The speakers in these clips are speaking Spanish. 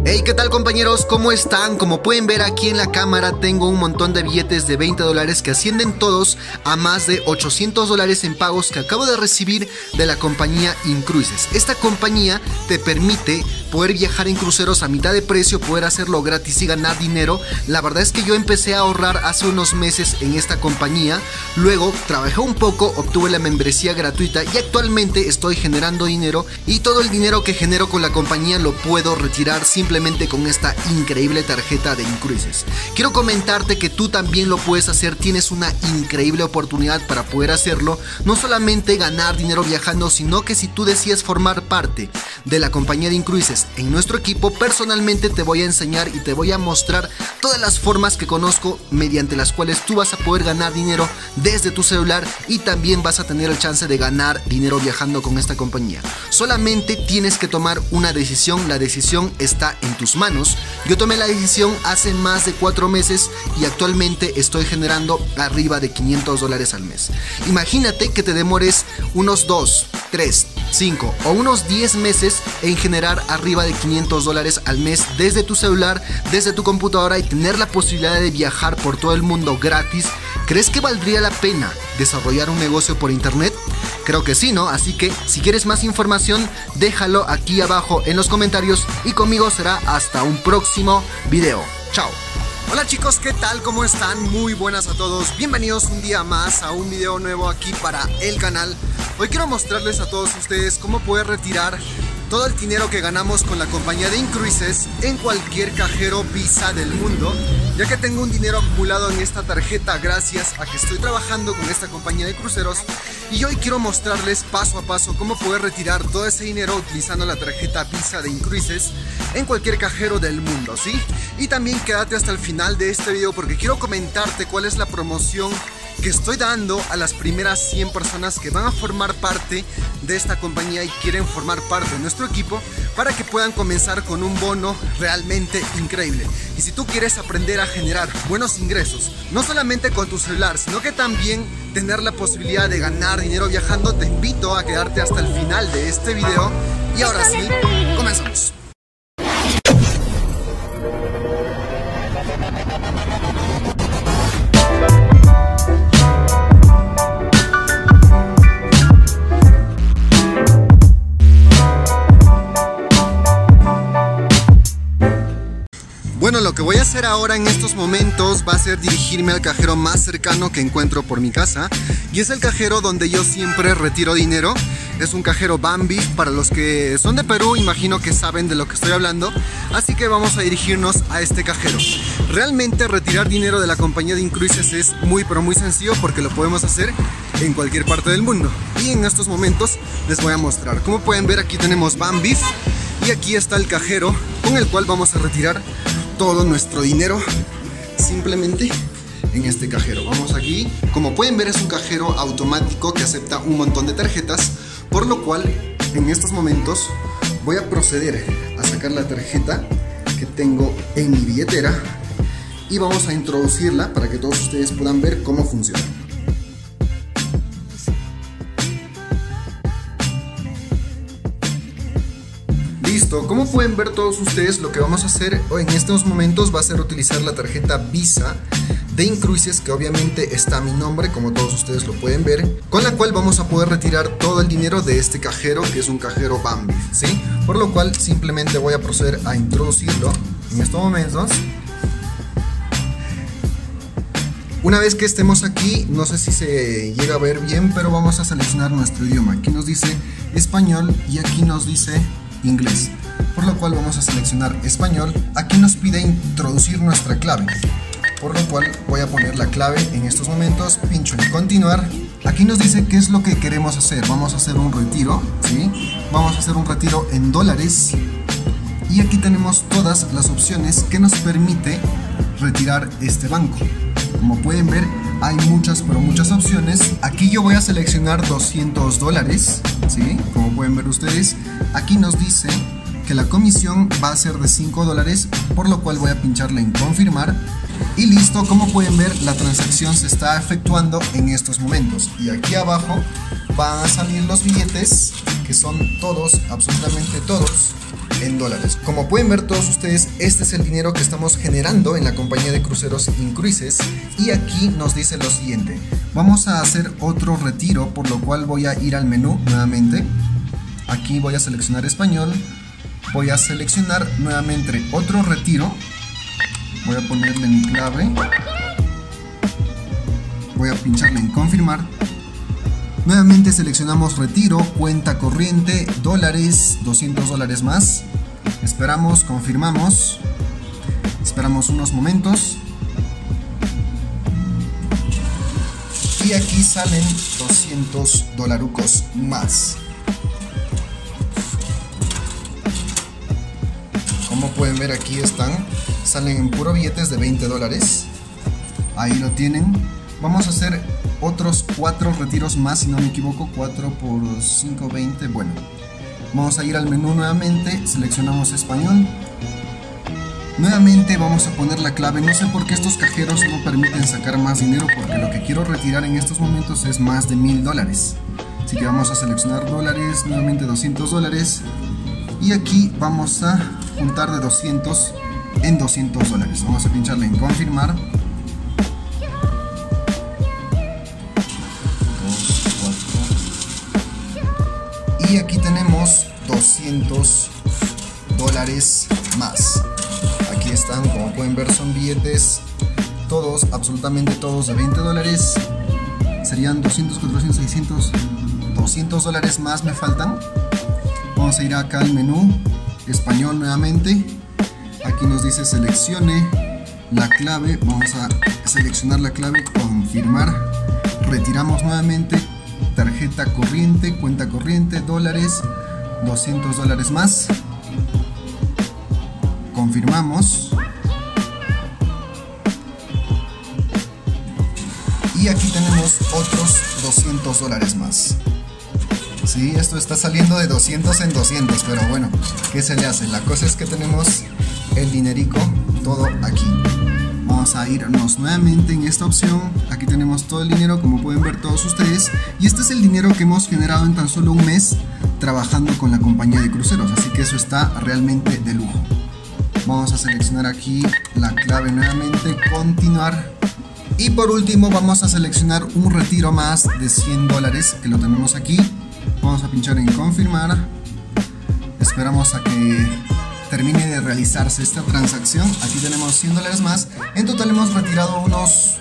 Hey, ¿qué tal compañeros? ¿Cómo están? Como pueden ver aquí en la cámara tengo un montón de billetes de $20 que ascienden todos a más de $800 en pagos que acabo de recibir de la compañía Incruises. Esta compañía te permite poder viajar en cruceros a mitad de precio, poder hacerlo gratis y ganar dinero. La verdad es que yo empecé a ahorrar hace unos meses en esta compañía, luego trabajé un poco, obtuve la membresía gratuita y actualmente estoy generando dinero, y todo el dinero que genero con la compañía lo puedo retirar simplemente con esta increíble tarjeta de Incruises. Quiero comentarte que tú también lo puedes hacer, tienes una increíble oportunidad para poder hacerlo, no solamente ganar dinero viajando, sino que si tú decides formar parte de la compañía de Incruises en nuestro equipo, personalmente te voy a enseñar y te voy a mostrar todas las formas que conozco mediante las cuales tú vas a poder ganar dinero desde tu celular, y también vas a tener el chance de ganar dinero viajando con esta compañía. Solamente tienes que tomar una decisión, la decisión está en tus manos. Yo tomé la decisión hace más de 4 meses y actualmente estoy generando arriba de $500 al mes. Imagínate que te demores unos 2, 3, 5 o unos 10 meses en generar arriba de $500 al mes desde tu celular, desde tu computadora, y tener la posibilidad de viajar por todo el mundo gratis. ¿Crees que valdría la pena desarrollar un negocio por internet? Creo que sí, ¿no? Así que si quieres más información, déjalo aquí abajo en los comentarios, y conmigo será hasta un próximo video. Chao. Hola chicos, ¿qué tal? ¿Cómo están? Muy buenas a todos. Bienvenidos un día más a un video nuevo aquí para el canal. Hoy quiero mostrarles a todos ustedes cómo poder retirar todo el dinero que ganamos con la compañía de Incruises en cualquier cajero Visa del mundo, ya que tengo un dinero acumulado en esta tarjeta gracias a que estoy trabajando con esta compañía de cruceros, y hoy quiero mostrarles paso a paso cómo poder retirar todo ese dinero utilizando la tarjeta Visa de Incruises en cualquier cajero del mundo, ¿sí? Y también quédate hasta el final de este video porque quiero comentarte cuál es la promoción que estoy dando a las primeras 100 personas que van a formar parte de esta compañía y quieren formar parte de nuestro equipo, para que puedan comenzar con un bono realmente increíble. Y si tú quieres aprender a generar buenos ingresos, no solamente con tu celular, sino que también tener la posibilidad de ganar dinero viajando, te invito a quedarte hasta el final de este video. Y ahora sí, comenzamos. Bueno, lo que voy a hacer ahora en estos momentos va a ser dirigirme al cajero más cercano que encuentro por mi casa, y es el cajero donde yo siempre retiro dinero. Es un cajero Bambif. Para los que son de Perú, imagino que saben de lo que estoy hablando, así que vamos a dirigirnos a este cajero. Realmente retirar dinero de la compañía de Incruises es muy pero muy sencillo, porque lo podemos hacer en cualquier parte del mundo, y en estos momentos les voy a mostrar. Como pueden ver, aquí tenemos Bambif y aquí está el cajero con el cual vamos a retirar todo nuestro dinero simplemente en este cajero. Vamos aquí. Como pueden ver, es un cajero automático que acepta un montón de tarjetas, por lo cual en estos momentos voy a proceder a sacar la tarjeta que tengo en mi billetera y vamos a introducirla para que todos ustedes puedan ver cómo funciona. Listo, como pueden ver todos ustedes, lo que vamos a hacer en estos momentos va a ser utilizar la tarjeta Visa de Incruises, que obviamente está a mi nombre, como todos ustedes lo pueden ver, con la cual vamos a poder retirar todo el dinero de este cajero, que es un cajero Bambif, ¿sí? Por lo cual simplemente voy a proceder a introducirlo en estos momentos. Una vez que estemos aquí, no sé si se llega a ver bien, pero vamos a seleccionar nuestro idioma. Aquí nos dice español y aquí nos dice inglés, por lo cual vamos a seleccionar español. Aquí nos pide introducir nuestra clave, por lo cual voy a poner la clave en estos momentos, pincho en continuar. Aquí nos dice qué es lo que queremos hacer. Vamos a hacer un retiro, ¿sí? Vamos a hacer un retiro en dólares, y aquí tenemos todas las opciones que nos permite retirar este banco. Como pueden ver, hay muchas pero muchas opciones. Aquí yo voy a seleccionar $200, ¿sí? Como pueden ver ustedes, aquí nos dice que la comisión va a ser de $5, por lo cual voy a pincharle en confirmar. Y listo, como pueden ver, la transacción se está efectuando en estos momentos. Y aquí abajo van a salir los billetes, que son todos, absolutamente todos, en dólares. Como pueden ver todos ustedes, este es el dinero que estamos generando en la compañía de cruceros Incruises. Y aquí nos dice lo siguiente: vamos a hacer otro retiro, por lo cual voy a ir al menú nuevamente. Aquí voy a seleccionar español, voy a seleccionar nuevamente otro retiro, voy a ponerle mi clave, voy a pincharle en confirmar. Nuevamente seleccionamos retiro, cuenta corriente, dólares, 200 dólares más. Esperamos, confirmamos, esperamos unos momentos. Y aquí salen 200 dolarucos más. Como pueden ver, aquí están, salen en puro billetes de 20 dólares. Ahí lo tienen. Vamos a hacer otros 4 retiros más, si no me equivoco. 4 por 5, 20. Bueno, vamos a ir al menú nuevamente, seleccionamos español. Nuevamente vamos a poner la clave. No sé por qué estos cajeros no permiten sacar más dinero, porque lo que quiero retirar en estos momentos es más de 1000 dólares. Así que vamos a seleccionar dólares, nuevamente 200 dólares. Y aquí vamos a juntar de 200 en 200 dólares. Vamos a pincharle en confirmar. 2, 4. Y aquí tenemos 200 dólares más. Aquí están, como pueden ver, son billetes todos, absolutamente todos de 20 dólares. Serían 200, 400, 600, 200 dólares más me faltan. Vamos a ir acá al menú, español nuevamente. Aquí nos dice seleccione la clave. Vamos a seleccionar la clave, confirmar. Retiramos nuevamente, tarjeta corriente, cuenta corriente, dólares, 200 dólares más. Confirmamos. Y aquí tenemos otros 200 dólares más. Sí, esto está saliendo de 200 en 200, pero bueno, ¿qué se le hace? La cosa es que tenemos el dinerico todo aquí. Vamos a irnos nuevamente en esta opción. Aquí tenemos todo el dinero, como pueden ver todos ustedes. Y este es el dinero que hemos generado en tan solo un mes trabajando con la compañía de cruceros. Así que eso está realmente de lujo. Vamos a seleccionar aquí la clave nuevamente, continuar. Y por último vamos a seleccionar un retiro más de 100 dólares que lo tenemos aquí. Vamos a pinchar en confirmar. Esperamos a que termine de realizarse esta transacción. Aquí tenemos 100 dólares más. En total hemos retirado unos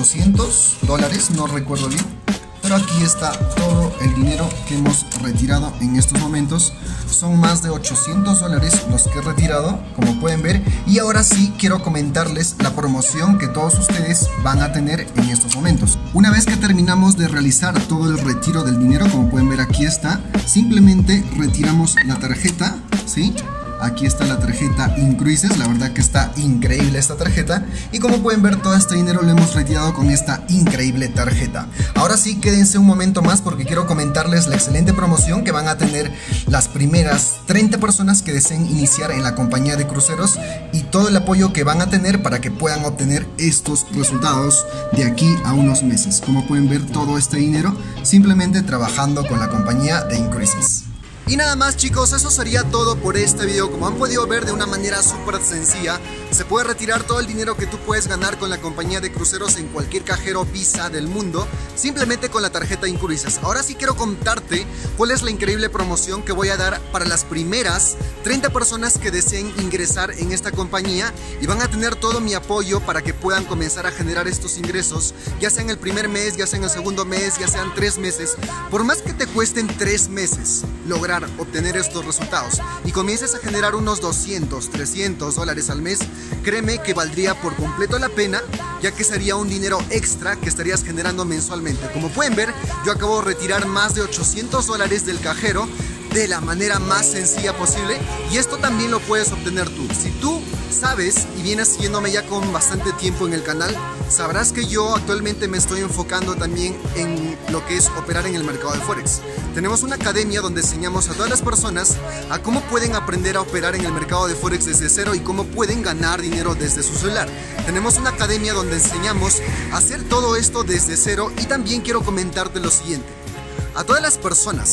800 dólares, no recuerdo bien. Pero aquí está todo el dinero que hemos retirado en estos momentos. Son más de 800 dólares los que he retirado, como pueden ver. Y ahora sí quiero comentarles la promoción que todos ustedes van a tener en estos momentos. Una vez que terminamos de realizar todo el retiro del dinero, como pueden ver aquí está, simplemente retiramos la tarjeta, ¿sí? Aquí está la tarjeta Incruises, la verdad que está increíble esta tarjeta. Y como pueden ver, todo este dinero lo hemos retirado con esta increíble tarjeta. Ahora sí, quédense un momento más porque quiero comentarles la excelente promoción que van a tener las primeras 30 personas que deseen iniciar en la compañía de cruceros, y todo el apoyo que van a tener para que puedan obtener estos resultados de aquí a unos meses. Como pueden ver, todo este dinero simplemente trabajando con la compañía de Incruises. Y nada más, chicos, eso sería todo por este video. Como han podido ver, de una manera súper sencilla se puede retirar todo el dinero que tú puedes ganar con la compañía de cruceros en cualquier cajero Visa del mundo, simplemente con la tarjeta Incruises. Ahora sí quiero contarte cuál es la increíble promoción que voy a dar para las primeras 30 personas que deseen ingresar en esta compañía, y van a tener todo mi apoyo para que puedan comenzar a generar estos ingresos, ya sea en el primer mes, ya sea en el segundo mes, ya sean 3 meses. Por más que te cuesten 3 meses lograr obtener estos resultados y comiences a generar unos 200, 300 dólares al mes, créeme que valdría por completo la pena, ya que sería un dinero extra que estarías generando mensualmente. Como pueden ver, yo acabo de retirar más de 800 dólares del cajero de la manera más sencilla posible, y esto también lo puedes obtener tú. Si tú sabes y vienes siguiéndome ya con bastante tiempo en el canal, sabrás que yo actualmente me estoy enfocando también en lo que es operar en el mercado de Forex. Tenemos una academia donde enseñamos a todas las personas a cómo pueden aprender a operar en el mercado de Forex desde cero y cómo pueden ganar dinero desde su celular. Tenemos una academia donde enseñamos a hacer todo esto desde cero, y también quiero comentarte lo siguiente. A todas las personas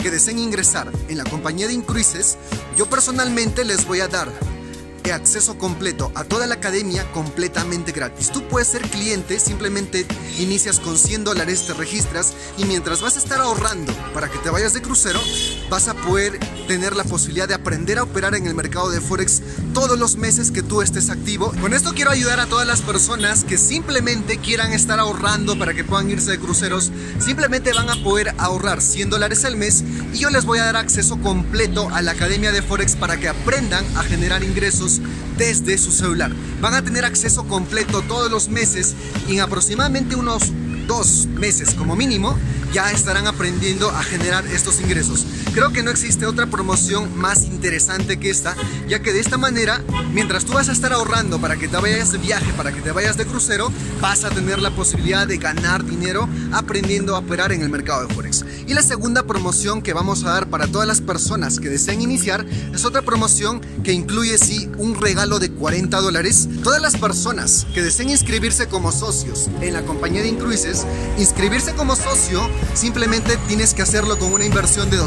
que deseen ingresar en la compañía de Incruises, yo personalmente les voy a dar acceso completo a toda la academia completamente gratis. Tú puedes ser cliente, simplemente inicias con $100, te registras y mientras vas a estar ahorrando para que te vayas de crucero, vas a poder tener la posibilidad de aprender a operar en el mercado de Forex todos los meses que tú estés activo. Con esto quiero ayudar a todas las personas que simplemente quieran estar ahorrando para que puedan irse de cruceros. Simplemente van a poder ahorrar $100 al mes y yo les voy a dar acceso completo a la academia de Forex para que aprendan a generar ingresos desde su celular. Van a tener acceso completo todos los meses y en aproximadamente unos 2 meses como mínimo ya estarán aprendiendo a generar estos ingresos. Creo que no existe otra promoción más interesante que esta, ya que de esta manera, mientras tú vas a estar ahorrando para que te vayas de viaje, para que te vayas de crucero, vas a tener la posibilidad de ganar dinero aprendiendo a operar en el mercado de Forex. Y la segunda promoción que vamos a dar para todas las personas que deseen iniciar es otra promoción que incluye un regalo de $40. Todas las personas que deseen inscribirse como socios en la compañía de Incruises, inscribirse como socio, simplemente tienes que hacerlo con una inversión de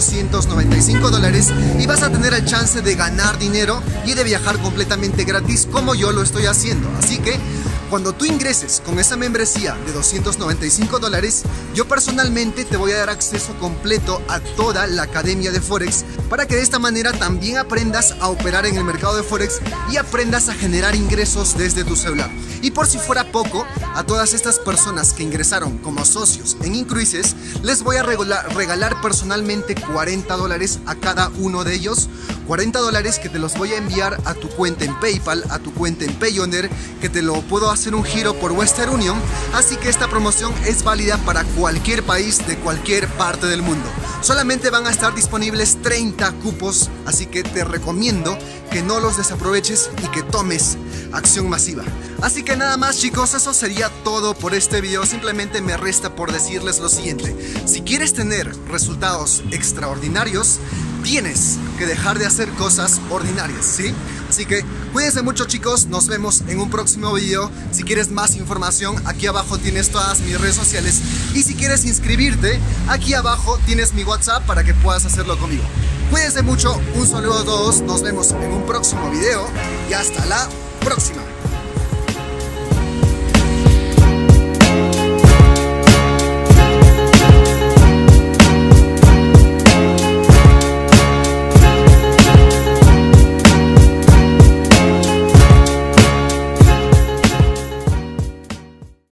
$295 y vas a tener el chance de ganar dinero y de viajar completamente gratis como yo lo estoy haciendo. Así que cuando tú ingreses con esa membresía de $295, yo personalmente te voy a dar acceso completo a toda la academia de Forex para que de esta manera también aprendas a operar en el mercado de Forex y aprendas a generar ingresos desde tu celular. Y por si fuera poco, a todas estas personas que ingresaron como socios en Incruises, les voy a regalar personalmente $40 a cada uno de ellos. $40 que te los voy a enviar a tu cuenta en PayPal, a tu cuenta en Payoneer, que te lo puedo hacer un giro por Western Union. Así que esta promoción es válida para cualquier país de cualquier parte del mundo. Solamente van a estar disponibles 30 cupos, así que te recomiendo que no los desaproveches y que tomes acción masiva. Así que nada más, chicos, eso sería todo por este video. Simplemente me resta por decirles lo siguiente: si quieres tener resultados extraordinarios, tienes que dejar de hacer cosas ordinarias, ¿sí? Así que cuídense mucho, chicos, nos vemos en un próximo video. Si quieres más información, aquí abajo tienes todas mis redes sociales. Y si quieres inscribirte, aquí abajo tienes mi WhatsApp para que puedas hacerlo conmigo. Cuídense mucho, un saludo a todos, nos vemos en un próximo video y hasta la próxima.